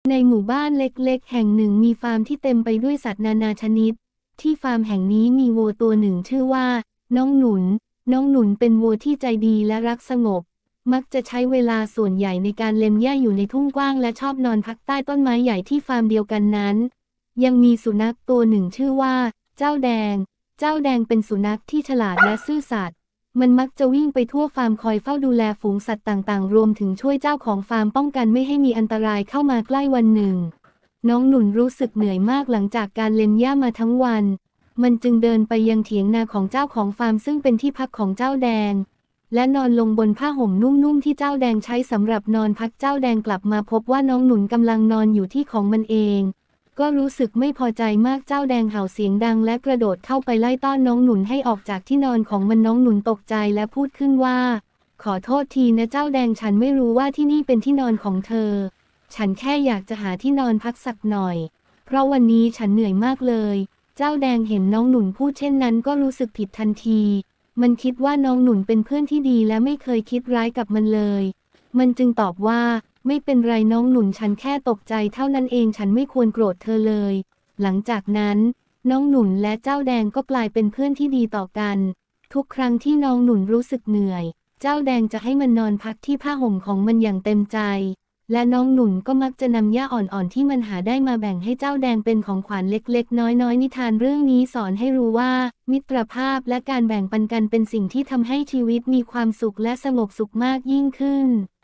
ในหมู่บ้านเล็กๆแห่งหนึ่งมีฟาร์มที่เต็มไปด้วยสัตว์นานาชนิดที่ฟาร์มแห่งนี้มีวัวตัวหนึ่งชื่อว่าน้องหนุนเป็นวัวที่ใจดีและรักสงบมักจะใช้เวลาส่วนใหญ่ในการเล็มหญ้าอยู่ในทุ่งกว้างและชอบนอนพักใต้ต้นไม้ใหญ่ที่ฟาร์มเดียวกันนั้นยังมีสุนัขตัวหนึ่งชื่อว่าเจ้าแดงเป็นสุนัขที่ฉลาดและซื่อสัตย์มันมักจะวิ่งไปทั่วฟาร์มคอยเฝ้าดูแลฝูงสัตว์ต่างๆรวมถึงช่วยเจ้าของฟาร์มป้องกันไม่ให้มีอันตรายเข้ามาใกล้วันหนึ่งน้องหนุนรู้สึกเหนื่อยมากหลังจากการเล็มหญ้ามาทั้งวันมันจึงเดินไปยังเถียงนาของเจ้าของฟาร์มซึ่งเป็นที่พักของเจ้าแดงและนอนลงบนผ้าห่มนุ่มๆที่เจ้าแดงใช้สำหรับนอนพักเจ้าแดงกลับมาพบว่าน้องหนุนกำลังนอนอยู่ที่ของมันเองก็รู้สึกไม่พอใจมากเจ้าแดงเห่าเสียงดังและกระโดดเข้าไปไล่ต้อนน้องหนุนให้ออกจากที่นอนของมันน้องหนุนตกใจและพูดขึ้นว่าขอโทษทีนะเจ้าแดงฉันไม่รู้ว่าที่นี่เป็นที่นอนของเธอฉันแค่อยากจะหาที่นอนพักสักหน่อยเพราะวันนี้ฉันเหนื่อยมากเลยเจ้าแดงเห็นน้องหนุนพูดเช่นนั้นก็รู้สึกผิดทันทีมันคิดว่าน้องหนุนเป็นเพื่อนที่ดีและไม่เคยคิดร้ายกับมันเลยมันจึงตอบว่าไม่เป็นไรน้องหนุนฉันแค่ตกใจเท่านั้นเองฉันไม่ควรโกรธเธอเลยหลังจากนั้นน้องหนุนและเจ้าแดงก็กลายเป็นเพื่อนที่ดีต่อกันทุกครั้งที่น้องหนุนรู้สึกเหนื่อยเจ้าแดงจะให้มันนอนพักที่ผ้าห่มของมันอย่างเต็มใจและน้องหนุนก็มักจะนำหญ้าอ่อนๆที่มันหาได้มาแบ่งให้เจ้าแดงเป็นของขวัญเล็กๆน้อยๆนิทานเรื่องนี้สอนให้รู้ว่ามิตรภาพและการแบ่งปันกันเป็นสิ่งที่ทำให้ชีวิตมีความสุขและสงบสุขมากยิ่งขึ้น